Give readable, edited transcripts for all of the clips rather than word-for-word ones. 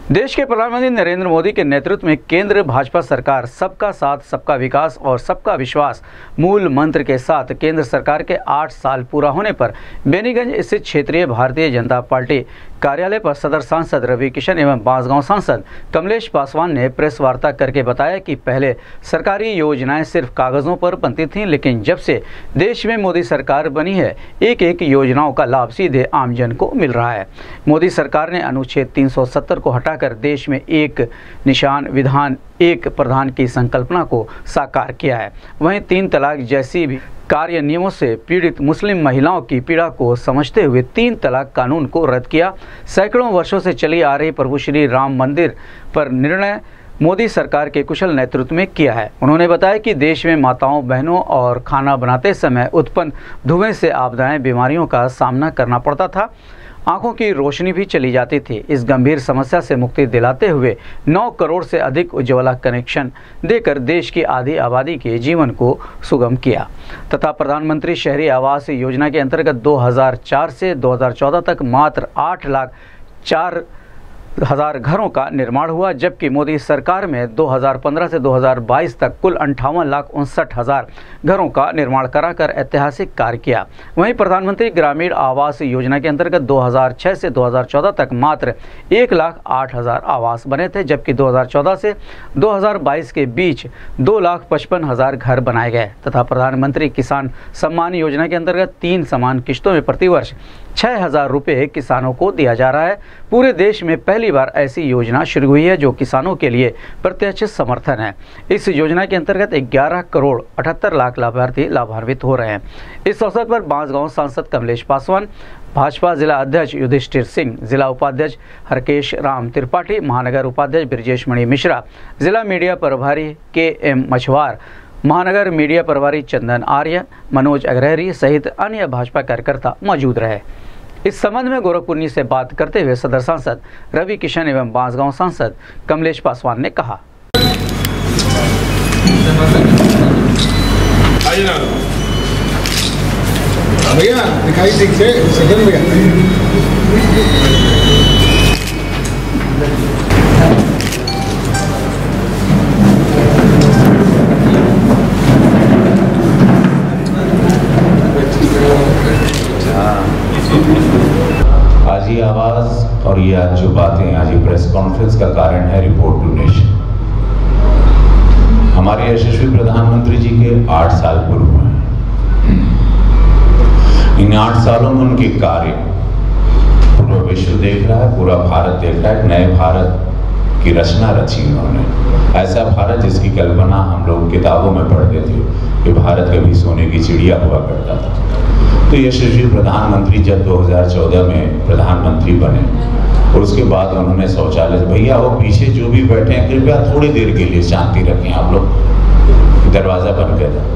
देश के प्रधानमंत्री नरेंद्र मोदी के नेतृत्व में केंद्र भाजपा सरकार सबका साथ, सबका विकास और सबका विश्वास मूल मंत्र के साथ केंद्र सरकार के 8 साल पूरा होने पर बेनीगंज स्थित क्षेत्रीय भारतीय जनता पार्टी कार्यालय पर सदर सांसद रवि किशन एवं बांसगांव सांसद कमलेश पासवान ने प्रेस वार्ता करके बताया कि पहले सरकारी योजनाएं सिर्फ कागजों पर बनती थीं, लेकिन जब से देश में मोदी सरकार बनी है, एक एक योजनाओं का लाभ सीधे आमजन को मिल रहा है। मोदी सरकार ने अनुच्छेद 370 को हटाकर देश में एक निशान विधान एक प्रधान की संकल्पना को साकार किया है। वहीं 3 तलाक जैसी भी कार्य नियमों से पीड़ित मुस्लिम महिलाओं की पीड़ा को समझते हुए 3 तलाक कानून को रद्द किया। सैकड़ों वर्षों से चली आ रही प्रभु श्री राम मंदिर पर निर्णय मोदी सरकार के कुशल नेतृत्व में किया है। उन्होंने बताया कि देश में माताओं बहनों और खाना बनाते समय उत्पन्न धुएं से आपदाएं बीमारियों का सामना करना पड़ता था, आंखों की रोशनी भी चली जाती थी। इस गंभीर समस्या से मुक्ति दिलाते हुए 9 करोड़ से अधिक उज्ज्वला कनेक्शन देकर देश की आधी आबादी के जीवन को सुगम किया तथा प्रधानमंत्री शहरी आवास योजना के अंतर्गत 2004 से 2014 तक मात्र 8,04,000 घरों का निर्माण हुआ, जबकि मोदी सरकार में 2015 से 2022 तक कुल 58,59,000 घरों का निर्माण कराकर ऐतिहासिक कार्य किया। वहीं प्रधानमंत्री ग्रामीण आवास योजना के अंतर्गत 2006 से 2014 तक मात्र 1,08,000 आवास बने थे, जबकि 2014 से 2022 के बीच 2,55,000 घर बनाए गए तथा प्रधानमंत्री किसान सम्मान योजना के अंतर्गत 3 समान किश्तों में प्रतिवर्ष 6,000 रुपये किसानों को दिया जा रहा है। पूरे देश में पहली बार ऐसी योजना शुरू हुई है जो किसानों के लिए प्रत्यक्ष समर्थन है। इस योजना के अंतर्गत 11 करोड़ 78 लाख लाभार्थी लाभान्वित हो रहे हैं। इस अवसर पर बांसगांव सांसद कमलेश पासवान, भाजपा जिला अध्यक्ष युधिष्ठिर सिंह, जिला उपाध्यक्ष हरकेश राम त्रिपाठी, महानगर उपाध्यक्ष ब्रजेश मणि मिश्रा, जिला मीडिया प्रभारी KM मछवार, महानगर मीडिया प्रभारी चंदन आर्य, मनोज अग्रहरी सहित अन्य भाजपा कार्यकर्ता मौजूद रहे। इस संबंध में गोरखपुर से बात करते हुए सदर सांसद रवि किशन एवं बांसगांव सांसद कमलेश पासवान ने कहा, भैया दिखाई ठीक से सेकंड भैया आज ये आवाज और ये आज जो बातें, आज ये प्रेस कॉन्फ्रेंस का कारण है रिपोर्ट टू नेशन। हमारे यशस्वी प्रधानमंत्री जी के 8 साल पूर्व हुए हैं। इन 8 सालों में उनके कार्य पूरा विश्व देख रहा है, पूरा भारत देख रहा है। नए भारत की रचना रची उन्होंने, ऐसा भारत जिसकी कल्पना हम लोग किताबों में पढ़ते थे कि भारत कभी सोने की चिड़िया हुआ करता था। तो यशस्वी प्रधानमंत्री जब 2014 में प्रधानमंत्री बने और उसके बाद उन्होंने शौचालय, भैया वो पीछे जो भी बैठे हैं कृपया थोड़ी देर के लिए शांति रखें, आप लोग दरवाजा बंद कर दें।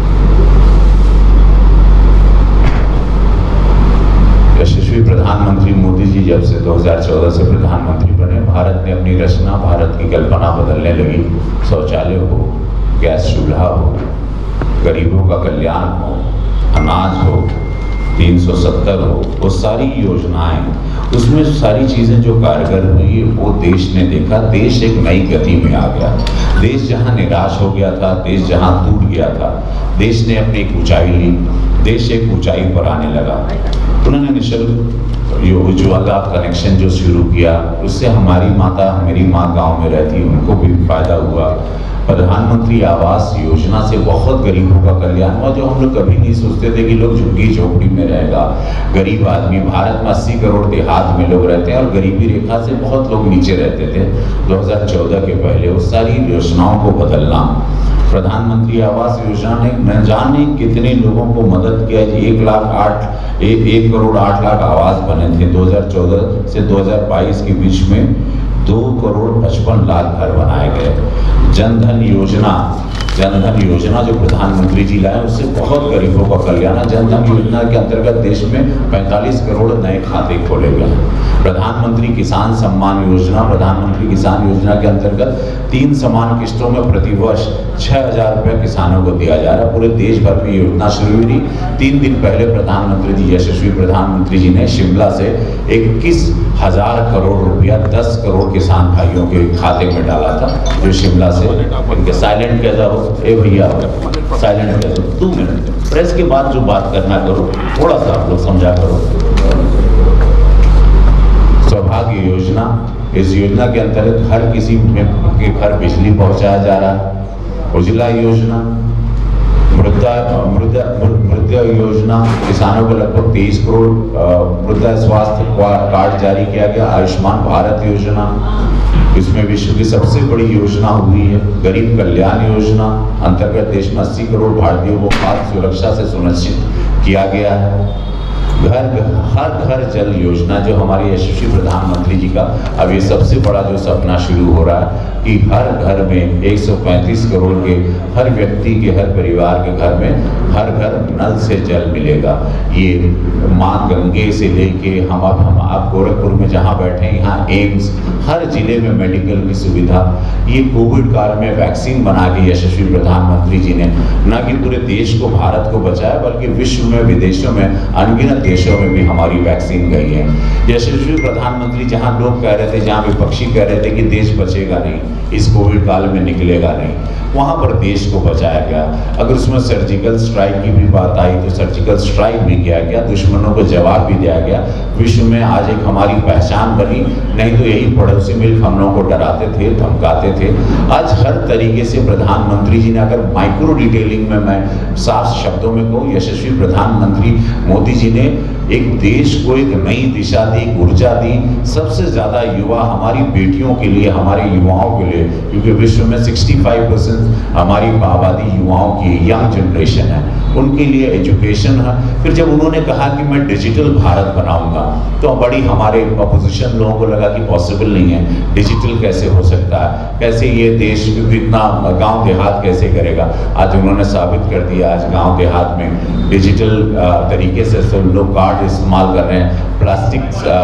यशस्वी प्रधानमंत्री मोदी जी जब से 2014 से प्रधानमंत्री बने, भारत ने अपनी रचना, भारत की कल्पना बदलने लगी। शौचालय हो, गैस चूल्हा हो, गरीबों का कल्याण हो, अनाज हो, 370 हो, वो सारी योजनाएं, उसमें सारी चीजें जो कारगर हुई वो देश ने देखा। देश एक नई गति में आ गया। देश जहां निराश हो गया था, देश जहां टूट गया था, देश ने अपनी एक ऊंचाई ली, देश एक ऊंचाई पर आने लगा। उन्होंने निःशुल्क ये उज्ज्वला कनेक्शन जो शुरू किया, उससे हमारी माता, मेरी माँ गाँव में रहती, उनको भी फायदा हुआ। प्रधानमंत्री आवास योजना से बहुत गरीबों का कल्याण हुआ, जो हम लोग कभी नहीं सोचते थे कि लोग झुग्गी झोपड़ी में रहेगा। गरीब आदमी, भारत में 80 करोड़ देहात में लोग रहते हैं और गरीबी रेखा से बहुत लोग नीचे रहते थे 2014 के पहले। उस सारी योजनाओं को बदलना, प्रधानमंत्री आवास योजना ने न जाने कितने लोगों को मदद किया। 1 करोड़ 8 लाख आवास बने थे 2014 से 2022 के बीच में। 2 करोड़ 55 लाख घर बनाए गए। जनधन योजना जो प्रधानमंत्री जी लाए, उससे बहुत गरीबों का कल्याण है। जनधन योजना के अंतर्गत देश में 45 करोड़ नए खाते खोले गए। प्रधानमंत्री किसान सम्मान योजना, प्रधानमंत्री किसान योजना के अंतर्गत 3 समान किस्तों में प्रतिवर्ष 6,000 रुपये किसानों को दिया जा रहा है। पूरे देश भर में योजना शुरू हुई। 3 दिन पहले प्रधानमंत्री जी, यशस्वी प्रधानमंत्री जी ने शिमला से 21 1000 करोड़ रुपया 10 करोड़ किसान भाइयों के खाते में डाला था, जो शिमला से इनके साइलेंट कह दो, ए भैया साइलेंट कह दो, 2 मिनट प्रेस के बाद जो बात करना करो, थोड़ा सा आप लोग समझा करो। सौभाग्य योजना, इस योजना के अंतर्गत हर किसी के घर बिजली पहुंचाया जा रहा है। उज्ज्वला योजना, मृदा योजना, किसानों को लगभग 23 करोड़ मृदा स्वास्थ्य कार्ड जारी किया गया। आयुष्मान भारत योजना, इसमें विश्व की सबसे बड़ी योजना हुई है। गरीब कल्याण योजना अंतर्गत देश में 80 करोड़ भारतीयों को खाद्य सुरक्षा से सुनिश्चित किया गया है। हर घर जल योजना, जो हमारे यशस्वी प्रधानमंत्री जी का अब ये सबसे बड़ा जो सपना शुरू हो रहा है कि हर घर में 135 करोड़ के हर व्यक्ति के, हर परिवार के घर में हर घर नल से जल मिलेगा। ये माँ गंगे से लेके हम आप गोरखपुर में जहाँ बैठे हैं, यहाँ एम्स, हर जिले में मेडिकल की सुविधा। ये कोविड काल में वैक्सीन बना के यशस्वी प्रधानमंत्री जी ने न कि पूरे देश को, भारत को बचाया, बल्कि विश्व में, विदेशों में, अनगिनत देशों में भी हमारी वैक्सीन गई है। यशस्वी प्रधानमंत्री, जहां लोग कह रहे थे, जहां विपक्षी कह रहे थे कि देश बचेगा नहीं, इस कोविड काल में निकलेगा नहीं, वहां पर देश को बचाया गया। अगर उसमें सर्जिकल स्ट्राइक की भी बात आई तो सर्जिकल स्ट्राइक भी किया गया, दुश्मनों को जवाब भी दिया गया। विश्व में आज एक हमारी पहचान बनी, नहीं तो यही पड़ोसी मुल्क हम लोगों को डराते थे, धमकाते थे। आज हर तरीके से प्रधानमंत्री जी ने, अगर माइक्रो डिटेलिंग में मैं साफ शब्दों में कहूँ, यशस्वी प्रधानमंत्री मोदी जी ने एक देश को एक नई दिशा दी, ऊर्जा दी। सबसे ज्यादा युवा हमारी बेटियों के लिए, हमारे युवाओं के लिए, क्योंकि विश्व में 65% हमारी आबादी युवाओं की यंग जनरेशन है, उनके लिए एजुकेशन है। फिर जब उन्होंने कहा कि मैं डिजिटल भारत बनाऊंगा, तो बड़ी हमारे अपोजिशन लोगों को लगा कि पॉसिबल नहीं है, डिजिटल कैसे हो सकता है, कैसे ये देश इतना गांव देहात कैसे करेगा। आज उन्होंने साबित कर दिया, आज गांव देहात में डिजिटल तरीके से सब लोग कार्ड इस्तेमाल कर रहे हैं, प्लास्टिक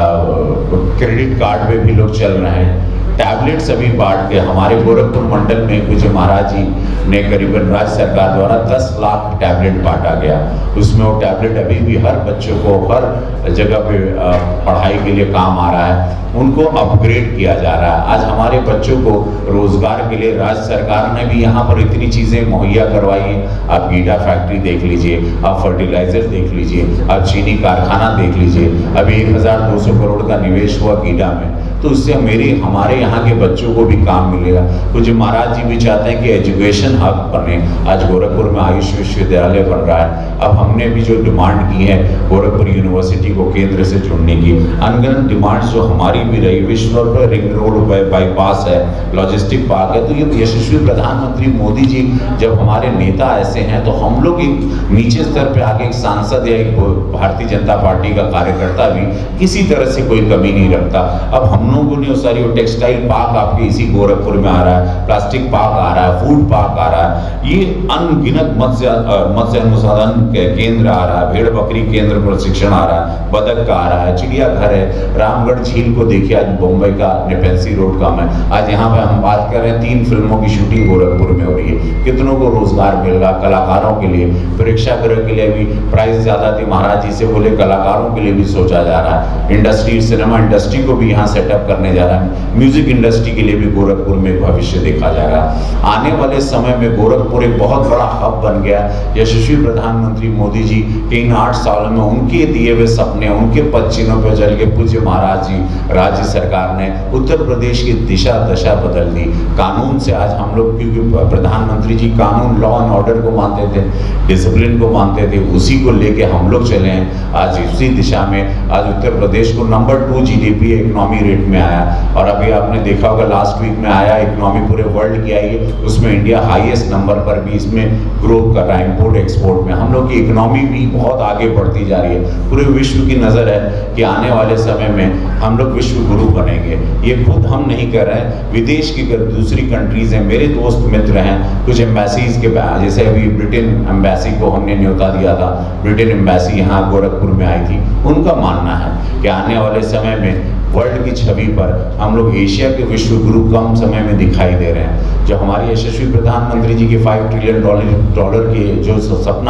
क्रेडिट कार्ड पे भी लोग चल रहे हैं, टैबलेट्स अभी बांट के। हमारे गोरखपुर मंडल में पूज्य महाराज जी ने करीबन राज्य सरकार द्वारा 10 लाख टैबलेट बांटा गया। उसमें वो टैबलेट अभी भी हर बच्चों को हर जगह पे पढ़ाई के लिए काम आ रहा है, उनको अपग्रेड किया जा रहा है। आज हमारे बच्चों को रोजगार के लिए राज्य सरकार ने भी यहाँ पर इतनी चीजें मुहैया करवाई है। आप गीडा फैक्ट्री देख लीजिए, आप फर्टिलाइजर देख लीजिए, आप चीनी कारखाना देख लीजिए। अभी 1200 करोड़ का निवेश हुआ गीडा में, तो उससे हमारे यहाँ के बच्चों को भी काम मिलेगा। कुछ महाराज जी भी चाहते हैं कि एजुकेशन हब बने। आज गोरखपुर में आयुष विश्वविद्यालय बन रहा है। अब हमने भी जो डिमांड की है गोरखपुर यूनिवर्सिटी को केंद्र से जुड़ने की, अनगिनत डिमांड्स जो हमारी भी रही, विश्व पर रिंग रोड बाईपास है, लॉजिस्टिक पार्क है, तो ये यशस्वी प्रधानमंत्री मोदी जी जब हमारे नेता ऐसे हैं, तो हम लोग एक नीचे स्तर पे आके एक सांसद या एक भारतीय जनता पार्टी का कार्यकर्ता भी किसी तरह से कोई कमी नहीं रखता। अब हम लोगों ने सारी टेक्सटाइल पार्क आपके इसी गोरखपुर में आ रहा है, प्लास्टिक पार्क आ रहा है, फूड पार्क आ रहा है, ये अनगिनत मत्स्य अनुसंधान केंद्र आ रहा है, भेड़ बकरी केंद्र प्रशिक्षण आ रहा है, बदक का आ रहा है, चिड़ियाघर है, रामगढ़ झील को देखिए, आज मुंबई का नेपेंसी रोड का में आज यहाँ पे हम बात कर रहे हैं, 3 फिल्मों की शूटिंग गोरखपुर में हो रही है। कितनों को रोजगार मिल रहा, कलाकारों के लिए, प्रेक्षागृह के लिए भी प्राइस ज्यादा थी, महाराज जी से बोले कलाकारों के लिए भी सोचा जा रहा है। इंडस्ट्री, सिनेमा इंडस्ट्री को भी यहाँ सेटअप करने जा रहा है, म्यूजिक इंडस्ट्री के लिए भी गोरखपुर में भविष्य देखा जा रहा है। आने वाले समय में गोरखपुर एक बहुत बड़ा हब बन गया। यशस्वी प्रधानमंत्री मोदी जी के इन 8 सालों में उनके दिए हुए सपने, उनके पद चिन्हों पर चल के पूज्य महाराज जी, राज्य सरकार ने उत्तर प्रदेश की दिशा दशा बदल दी। कानून से आज हम लोग, क्योंकि प्रधानमंत्री जी कानून, लॉ एंड ऑर्डर को मानते थे, डिसिप्लिन को मानते थे, उसी को लेके हम लोग चले हैं। आज इसी दिशा में आज उत्तर प्रदेश को नंबर 2 जीडीपी इकोनॉमी रेट में आया। और अभी आपने देखा होगा लास्ट वीक में आया इकोनॉमी पूरे वर्ल्ड की आई है, उसमें इंडिया हाईएस्ट नंबर पर भी इसमें ग्रोथ कर रहा है, इंपोर्ट एक्सपोर्ट में। हम लोग की इकोनॉमी भी बहुत आगे बढ़ती जा रही है। पूरे विश्व की नज़र है कि आने वाले समय में हम लोग विश्व गुरु बनेंगे। ये खुद हम नहीं कर रहे हैं, विदेश की दूसरी कंट्रीज हैं, मेरे दोस्त मित्र हैं, कुछ एम्बेसीज के, जैसे अभी ब्रिटेन एम्बेसी को हमने न्योता दिया था, ब्रिटेन एम्बेसी यहाँ गोरखपुर में आई थी। उनका मानना है कि आने वाले समय में वर्ल्ड की छवि पर हम लोग एशिया के विश्व गुरु कम समय में दिखाई दे रहे हैं। जो हमारे यशस्वी प्रधानमंत्री जी के $5 ट्रिलियन के जो सपना है,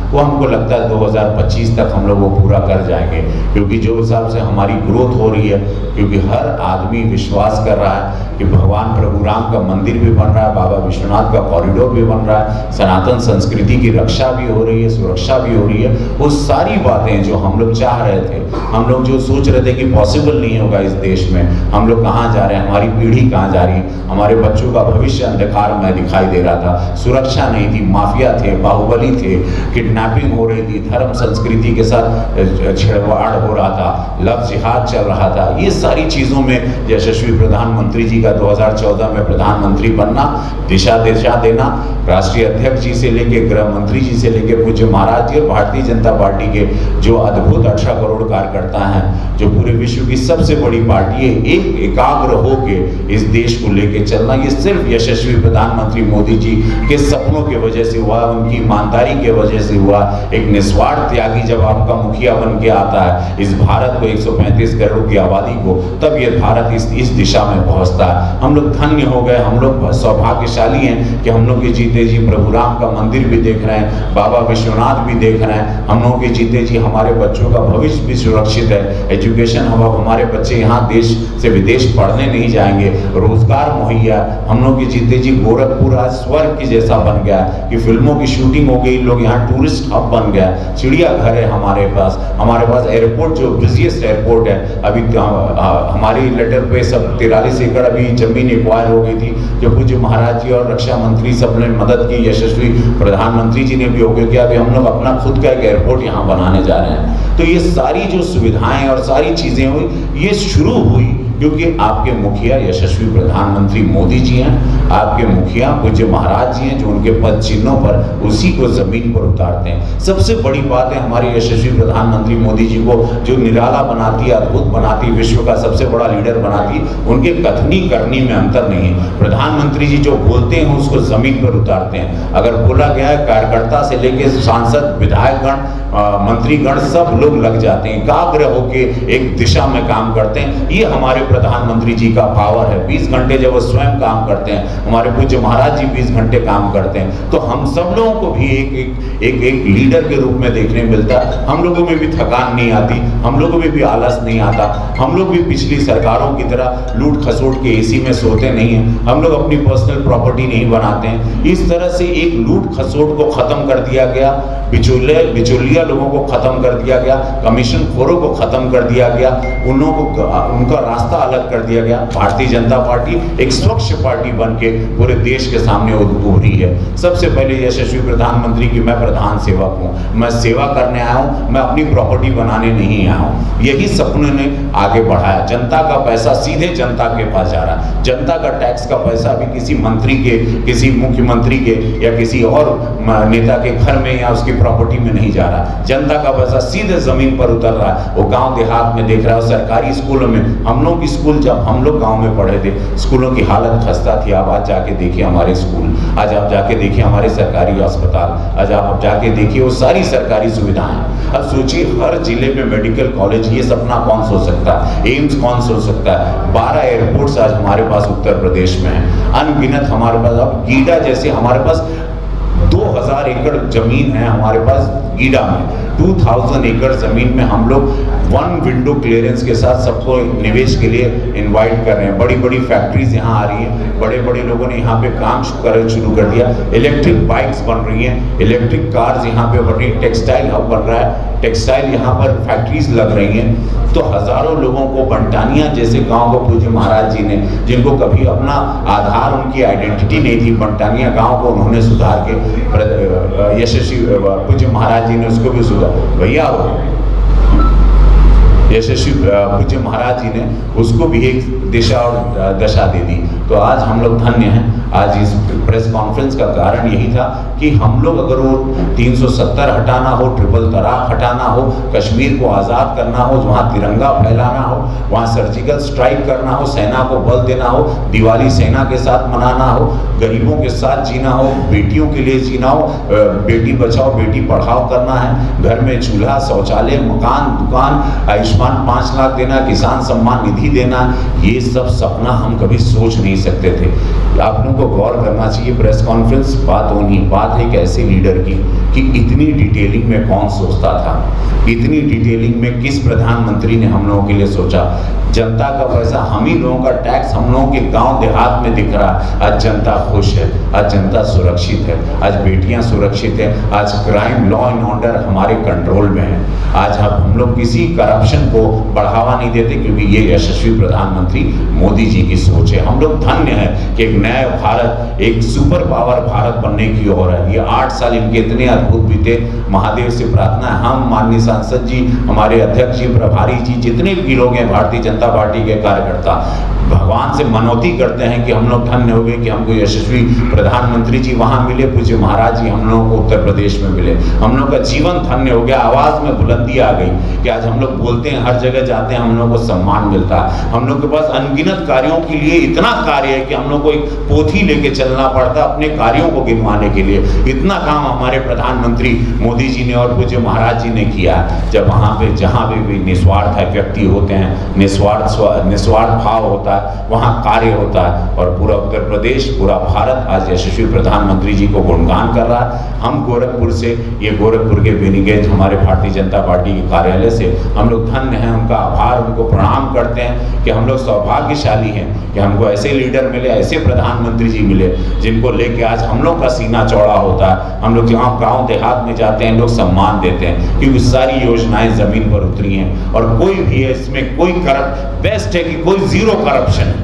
वो हमको लगता है 2025 तक हम लोग वो पूरा कर जाएंगे, क्योंकि जो हिसाब से हमारी ग्रोथ हो रही है, क्योंकि हर आदमी विश्वास कर रहा है कि भगवान प्रभु राम का मंदिर भी बन रहा है, बाबा विश्वनाथ का कॉरिडोर भी बन रहा है, सनातन संस्कृति की रक्षा भी हो रही है, सुरक्षा भी हो रही है। वो सारी बातें जो हम लोग चाह रहे थे, हम लोग जो सोच रहे थे कि पॉसिबल नहीं होगा इस देश में, हम लोग कहाँ जा रहे हैं, हमारी पीढ़ी कहाँ जा रही है, हमारे बच्चों का भविष्य अंधकार में दिखाई दे रहा था, सुरक्षा नहीं थी, माफिया थे, बाहुबली थे, किडनैपिंग हो रही थी, धर्म संस्कृति के साथ छेड़छाड़ हो रहा था, लव जिहाद चल रहा था। ये सारी चीजों में यशस्वी प्रधानमंत्री जी का 2014 में प्रधानमंत्री बनना, दिशा देना, राष्ट्रीय अध्यक्ष जी से लेके गृह मंत्री जी से लेके पूज्य महाराज जी और भारतीय जनता पार्टी के जो अद्भुत 18 करोड़ कार्यकर्ता हैं, जो पूरे विश्व की सबसे बड़ी पार्टी है, एक एकाग्र होके इस देश को लेके चलना, ये सिर्फ यशस्वी प्रधानमंत्री मोदी जी के सपनों की वजह से हुआ, उनकी ईमानदारी की वजह से हुआ। एक निस्वार्थ त्यागी जब आपका मुखिया बन के आता है इस भारत को, 135 करोड़ की आबादी को, तब ये भारत इस दिशा में पहुंचता है। हम लोग धन्य हो गए, हम लोग सौभाग्यशाली हैं कि हम लोग के जीते जी प्रभु राम का मंदिर भी देख रहे हैं, बाबा विश्वनाथ भी देख रहे हैं, हम लोगों के जीते जी हमारे बच्चों का भविष्य भी सुरक्षित है, एजुकेशन हम हमारे बच्चे यहाँ देश से विदेश पढ़ने नहीं जाएंगे, रोजगार मुहैया, हम लोग के जीते जी गोरखपुर आज स्वर्ग की जैसा बन गया कि फिल्मों की शूटिंग हो गई, लोग यहाँ टूरिस्ट हब बन गया, चिड़ियाघर है हमारे पास एयरपोर्ट जो बिजिएस्ट एयरपोर्ट है। अभी हमारी लेटर पे सब 43 एकड़ अभी जमीन एक्वायर हो गई थी, जो पूज्य महाराज जी और रक्षा मंत्री सब ने मदद की, यशस्वी प्रधानमंत्री जी ने भी हो गया। अभी हम लोग अपना खुद का एक एयरपोर्ट यहाँ बनाने जा रहे हैं। तो ये सारी जो सुविधाएं और सारी चीजें हुई, ये शुरू हुई क्योंकि आपके मुखिया यशस्वी प्रधानमंत्री मोदी जी हैं, आपके मुखिया पूज्य महाराज जी हैं, जो उनके पद चिन्हों पर उसी को जमीन पर उतारते हैं। सबसे बड़ी बात है हमारे यशस्वी प्रधानमंत्री मोदी जी को जो निराला बनाती, अद्भुत बनाती, विश्व का सबसे बड़ा लीडर बनाती, उनके कथनी करनी में अंतर नहीं है। प्रधानमंत्री जी जो बोलते हैं उसको जमीन पर उतारते हैं। अगर बोला गया है, कार्यकर्ता से लेके सांसद, विधायकगण, मंत्रीगण सब लोग लग जाते हैं, एकाग्र होके एक दिशा में काम करते हैं। ये हमारे प्रधानमंत्री जी का पावर है। 20 घंटे जब वो स्वयं काम करते हैं, हमारे पूज्य महाराज जी 20 घंटे काम करते हैं, तो हम सब लोगों को भी एक लीडर के रूप में देखने मिलता है। हम लोगों में भी थकान नहीं आती, हम लोगों में भी आलस नहीं आता, हम लोग भी पिछली सरकारों की तरह लूट खसोट के एसी में सोते नहीं हैं, हम लोग अपनी पर्सनल प्रॉपर्टी नहीं बनाते हैं। इस तरह से एक लूट खसोट को खत्म कर दिया गया, बिचौलिया लोगों को खत्म कर दिया गया, कमीशन खोरों को खत्म कर दिया गया, उन लोगों को उनका रास्ता अलग कर दिया गया। भारतीय जनता पार्टी एक स्वच्छ पार्टी बन के पूरे देश के सामने उभरी है। सबसे पहले यशस्वी प्रधानमंत्री की मैं प्रधान सेवक हूँ, मैं सेवा करने आया हूँ, मैं अपनी प्रॉपर्टी बनाने नहीं आया हूँ। यही सपने ने आगे बढ़ाया। जनता का पैसा सीधे जनता के पास जा रहा है। जनता का टैक्स का पैसा भी किसी मंत्री के, किसी मुख्यमंत्री के या किसी और नेता के घर में या उसकी प्रॉपर्टी में नहीं जा रहा। जनता का पैसा सीधे जमीन पर उतर रहा है। वो गांव देहात में देख रहा है, सरकारी स्कूलों में, हम लोग स्कूल जब हम लोग गांव में पढ़े थे, स्कूलों की हालत खस्ता थी। अब आज जाके देखिए हमारे स्कूल, आज आप जाके देखिए हमारे सरकारी अस्पताल, आज आप जाके देखिए वो सारी सरकारी सुविधाएं। अब सोचिए हर जिले में मेडिकल कॉलेज, ये सपना कौन सोच सकता है? एम्स कौन सोच सकता है? 12 एयरपोर्ट्स आज हमारे पास उत्तर प्रदेश में है, अनगिनत हमारे पास। अब गीडा जैसे हमारे पास 2000 एकड़ जमीन है हमारे पास गीडा में, 2000 एकड़ जमीन में हम लोग 1 विंडो क्लियरेंस के साथ सबको निवेश के लिए इनवाइट कर रहे हैं। बड़ी बड़ी फैक्ट्रीज यहाँ आ रही हैं, बड़े बड़े लोगों ने यहाँ पे काम शुरू कर दिया। इलेक्ट्रिक बाइक्स बन रही हैं, इलेक्ट्रिक कार्स यहाँ पे बन रही, टेक्सटाइल हब बन रहा है, टेक्सटाइल यहाँ पर फैक्ट्रीज लग रही हैं। तो हजारों लोगों को बंटानिया जैसे गांव को पूज्य महाराज जी ने, जिनको कभी अपना आधार, उनकी आइडेंटिटी नहीं थी, बंटानिया गांव को उन्होंने सुधार के, यशस्वी पूज्य महाराज जी ने उसको भी सुधार, भैया यशस्वी पूज्य महाराज जी ने उसको भी एक दिशा और दशा दे दी। तो आज हम लोग धन्य हैं। आज इस प्रेस कॉन्फ्रेंस का कारण यही था कि हम लोग अगर वो 370 हटाना हो, ट्रिपल तलाक हटाना हो, कश्मीर को आज़ाद करना हो, वहाँ तिरंगा फैलाना हो, वहाँ सर्जिकल स्ट्राइक करना हो, सेना को बल देना हो, दिवाली सेना के साथ मनाना हो, गरीबों के साथ जीना हो, बेटियों के लिए जीना हो, बेटी बचाओ बेटी पढ़ाओ करना है, घर में चूल्हा, शौचालय, मकान, दुकान, आयुष्मान 5 लाख देना, किसान सम्मान निधि देना, ये सब सपना हम कभी सोच नहीं सकते थे। आप लोगों सबको गौर करना चाहिए। प्रेस कॉन्फ्रेंस बात एक ऐसे लीडर की कि इतनी डिटेलिंग में कौन सोचता था, इतनी डिटेलिंग में किस प्रधानमंत्री ने हम लोगों के लिए सोचा। जनता का पैसा, हम ही लोगों का टैक्स हम लोगों के गांव देहात में दिख रहा है। आज जनता खुश है, आज जनता सुरक्षित है, आज बेटियां सुरक्षित है, आज क्राइम लॉ एंड ऑर्डर हमारे कंट्रोल में है। आज हम लोग किसी करप्शन को बढ़ावा नहीं देते, क्योंकि ये यशस्वी प्रधानमंत्री मोदी जी की सोच है। हम लोग धन्य हैं कि एक नया भारत, एक सुपर पावर भारत बनने की ओर है। ये 8 साल इनके इतने अद्भुत बीते। महादेव से प्रार्थना है, हम माननीय सांसद जी, हमारे अध्यक्ष जी, प्रभारी जी, जितने भी लोग हैं भारतीय जनता पार्टी के कार्यकर्ता, भगवान से मनौती करते हैं कि हम लोग धन्य हो गए कि हमको यशस्वी प्रधानमंत्री जी वहां मिले, पूज्य महाराज जी हम लोगों को उत्तर प्रदेश में मिले। हम लोग का जीवन धन्य हो गया, आवाज में बुलंदी आ गई कि आज हम लोग बोलते हैं, हर जगह जाते हैं, हम लोग को सम्मान मिलता है। हम लोग के पास अनगिनत कार्यों के लिए इतना कार्य है कि हम लोग को एक पोथी लेके चलना पड़ता है अपने कार्यों को गिनवाने के लिए। इतना काम हमारे प्रधानमंत्री मोदी जी ने और पूज्य महाराज जी ने किया। जब वहां पे जहां भी निस्वार्थ व्यक्ति होते हैं, निस्वार्थ भाव होता है, वहां कार्य होता है। और पूरा उत्तर प्रदेश, पूरा भारत आज यशस्वी प्रधानमंत्री जी को गुणगान कर रहा है। हम गोरखपुर से, ये गोरखपुर के बेनीगंज हमारे भारतीय जनता पार्टी के कार्यालय से हम लोग धन्य हैं, उनका आभार, उनको प्रणाम करते हैं कि हम लोग सौभाग्यशाली हैं कि हमको ऐसे लीडर मिले, ऐसे प्रधानमंत्री जी मिले जिनको लेके आज हम लोग का सीना चौड़ा होता है। हम लोग जहाँ गाँव देहात में जाते हैं, लोग सम्मान देते हैं, क्योंकि सारी योजनाएं जमीन पर उतरी हैं। और कोई भी है इसमें कोई बेस्ट है कि कोई जीरो करप्शन है,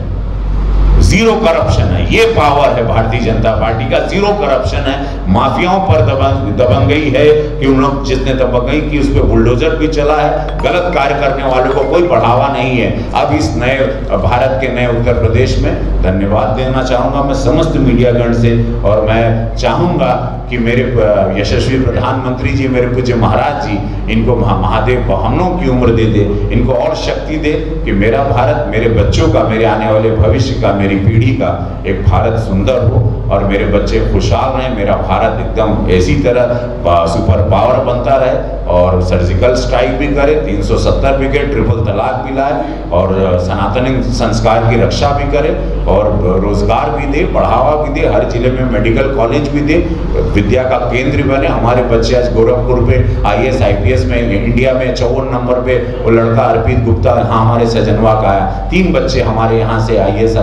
जीरो करप्शन है। ये पावर है भारतीय जनता पार्टी का, जीरो करप्शन है। माफियाओं पर दबंगई है कि उन लोग जिसने दबंगई की उस पर बुलडोजर भी चला है। गलत कार्य करने वालों को कोई बढ़ावा नहीं है। अब इस नए भारत के नए उत्तर प्रदेश में धन्यवाद देना चाहूंगा मैं समस्त मीडियागण से, और मैं चाहूंगा कि मेरे यशस्वी प्रधानमंत्री जी, मेरे पूज्य महाराज जी, इनको महादेव हम लोगों की उम्र दे दे, इनको और शक्ति दे कि मेरा भारत, मेरे बच्चों का, मेरे आने वाले भविष्य का, मेरी पीढ़ी का एक भारत सुंदर हो और मेरे बच्चे खुशहाल रहें। मेरा भारत एकदम ऐसी तरह सुपर पावर बनता रहे और सर्जिकल स्ट्राइक भी करे, 370 भी करे, ट्रिपल तलाक भी लाए और सनातन संस्कार की रक्षा भी करे और रोजगार भी दे, बढ़ावा भी दे, हर जिले में मेडिकल कॉलेज भी दे, विद्या का केंद्र बने। हमारे बच्चे आज गोरखपुर पे IAS IPS में, इंडिया में 54 नंबर पे वो लड़का अर्पित गुप्ता यहाँ हमारे सजनवा का आया, 3 बच्चे हमारे यहाँ से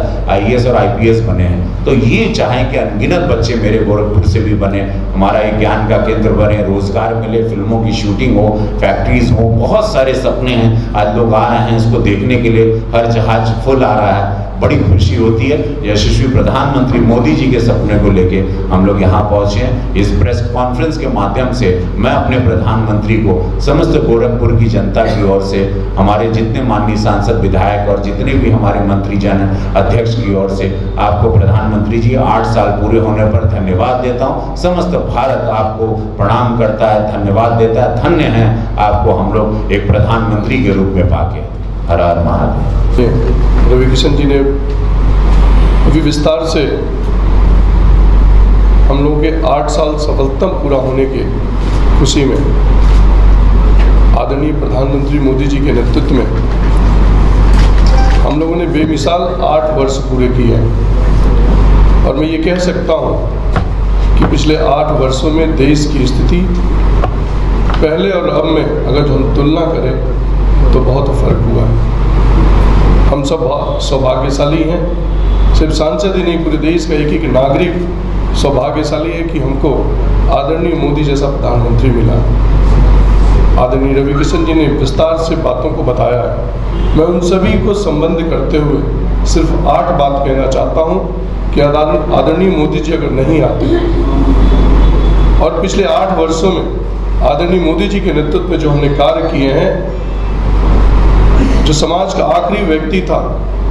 IAS और IPS बने हैं। तो ये चाहें कि अनगिनत बच्चे मेरे गोरखपुर से भी बने, हमारा एक ज्ञान का केंद्र बने, रोजगार मिले, फिल्मों की शूटिंग हो, फैक्ट्रीज हो, बहुत सारे सपने हैं। आज लोग आ रहे हैं इसको देखने के लिए, हर जहाज फुल आ रहा है, बड़ी खुशी होती है। यशस्वी प्रधानमंत्री मोदी जी के सपने को लेके हम लोग यहाँ पहुंचे हैं। इस प्रेस कॉन्फ्रेंस के माध्यम से मैं अपने प्रधानमंत्री को समस्त गोरखपुर की जनता की ओर से, हमारे जितने माननीय सांसद, विधायक और जितने भी हमारे मंत्रीजन, अध्यक्ष की ओर से आपको प्रधानमंत्री जी 8 साल पूरे होने पर धन्यवाद देता हूँ। समस्त भारत आपको प्रणाम करता है, धन्यवाद देता है। धन्य है आपको हम लोग एक प्रधानमंत्री के रूप में पाके। हर हर महादेव। रवि किशन जी ने अभी विस्तार से हम लोगों के 8 साल सफलतम पूरा होने के खुशी में आदरणीय प्रधानमंत्री मोदी जी के नेतृत्व में हम लोगों ने बेमिसाल 8 वर्ष पूरे किए हैं। और मैं ये कह सकता हूँ कि पिछले 8 वर्षों में देश की स्थिति पहले और अब में अगर जो हम तुलना करें तो बहुत फर्क हुआ है। हम सब सौभाग्यशाली हैं, सिर्फ सांसद ही नहीं, पूरे देश का एक एक नागरिक सौभाग्यशाली है कि हमको आदरणीय मोदी जैसा प्रधानमंत्री मिला। आदरणीय रवि किशन जी ने विस्तार से बातों को बताया है। मैं उन सभी को संबंध करते हुए सिर्फ 8 बात कहना चाहता हूँ कि आदरणीय मोदी जी अगर नहीं आते और पिछले 8 वर्षों में आदरणीय मोदी जी के नेतृत्व में जो हमने कार्य किए हैं, जो समाज का आखिरी व्यक्ति था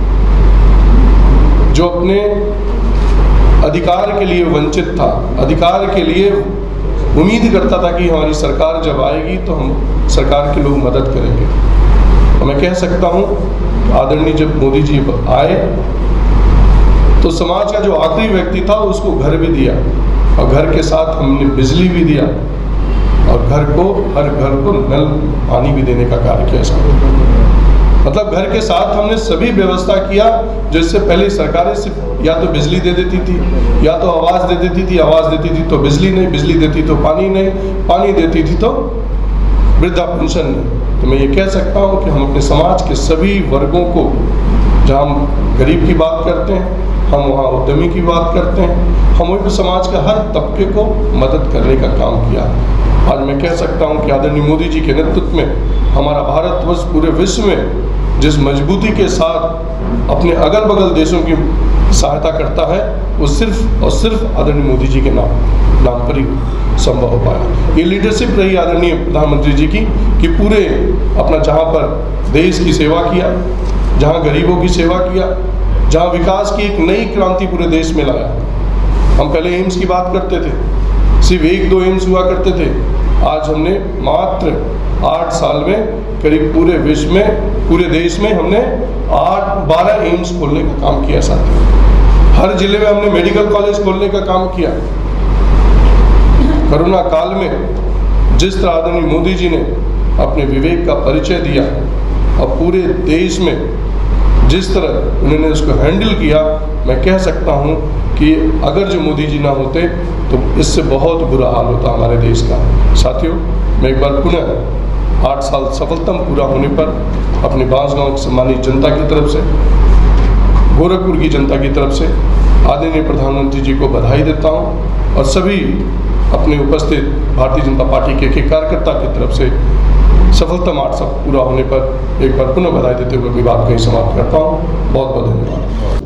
जो अपने अधिकार के लिए वंचित था, अधिकार के लिए उम्मीद करता था कि हमारी सरकार जब आएगी तो हम सरकार के लोग मदद करेंगे। और मैं कह सकता हूँ आदरणीय जब मोदी जी आए तो समाज का जो आखिरी व्यक्ति था उसको घर भी दिया और घर के साथ हमने बिजली भी दिया और हर घर को नल पानी भी देने का कार्य किया। मतलब घर के साथ हमने सभी व्यवस्था किया, जिससे पहले सरकारें सिर्फ या तो बिजली दे देती थी, या तो आवास दे देती थी, आवास देती थी तो बिजली नहीं, बिजली देती तो पानी नहीं, पानी देती थी तो वृद्धा पेंशन नहीं। तो मैं ये कह सकता हूँ कि हम अपने समाज के सभी वर्गों को, जहाँ हम गरीब की बात करते हैं, हम वहाँ उद्यमी की बात करते हैं, हम वही समाज के हर तबके को मदद करने का काम किया। आज मैं कह सकता हूँ कि आदरणीय मोदी जी के नेतृत्व में हमारा भारतवर्ष पूरे विश्व में जिस मजबूती के साथ अपने अगल बगल देशों की सहायता करता है, वो सिर्फ और सिर्फ आदरणीय मोदी जी के नाम पर ही संभव हो पाया। ये लीडरशिप रही आदरणीय प्रधानमंत्री जी की कि पूरे अपना जहाँ पर देश की सेवा किया, जहाँ गरीबों की सेवा किया, जहाँ विकास की एक नई क्रांति पूरे देश में लाया। हम पहले एम्स की बात करते थे, सिर्फ 1-2 एम्स हुआ करते थे। आज हमने मात्र 8 साल में करीब पूरे विश्व में, पूरे देश में हमने 12 एम्स खोलने का काम किया। साथ हर जिले में हमने मेडिकल कॉलेज खोलने का काम किया। कोरोना काल में जिस तरह आदरणीय मोदी जी ने अपने विवेक का परिचय दिया और पूरे देश में जिस तरह उन्होंने उसको हैंडल किया, मैं कह सकता हूं कि अगर जो मोदी जी ना होते तो इससे बहुत बुरा हाल होता हमारे देश का। साथियों, मैं एक बार पुनः 8 साल सफलतम पूरा होने पर अपने बांसगांव की सम्मानित जनता की तरफ से, गोरखपुर की जनता की तरफ से आदरणीय प्रधानमंत्री जी को बधाई देता हूं और सभी अपने उपस्थित भारतीय जनता पार्टी के कार्यकर्ता की तरफ से सफलतम 8 साल पूरा होने पर एक बार पुनः बधाई देते हुए अपनी बात को ही समाप्त करता हूँ। बहुत बहुत धन्यवाद।